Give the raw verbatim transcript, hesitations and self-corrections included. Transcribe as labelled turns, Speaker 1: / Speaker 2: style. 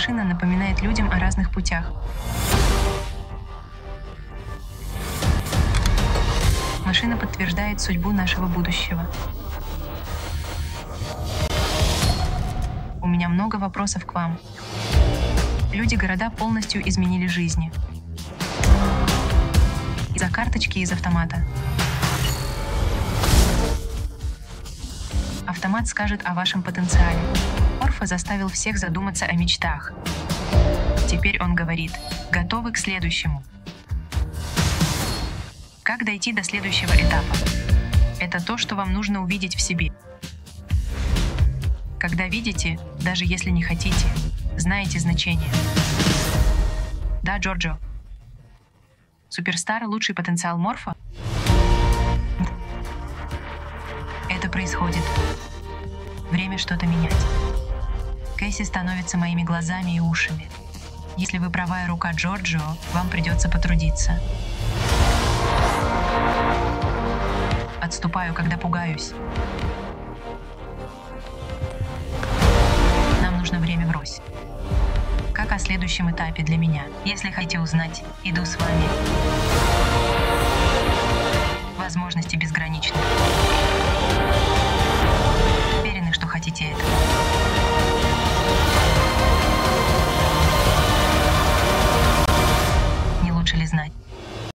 Speaker 1: машина напоминает людям о разных путях. Машина подтверждает судьбу нашего будущего. У меня много вопросов к вам. Люди-города полностью изменили жизни. Из-за карточки из автомата. Автомат скажет о вашем потенциале. Морфа заставил всех задуматься о мечтах. Теперь он говорит: готовы к следующему. Как дойти до следующего этапа? Это то, что вам нужно увидеть в себе. Когда видите, даже если не хотите, знаете значение. Да, Джорджо. Суперстар — лучший потенциал Морфа? Это происходит. Время что-то менять. Кэсси становится моими глазами и ушами. Если вы правая рука Джорджо, вам придется потрудиться. Отступаю, когда пугаюсь. Нам нужно время врозь. Как о следующем этапе для меня? Если хотите узнать, иду с вами. Возможности безграничны.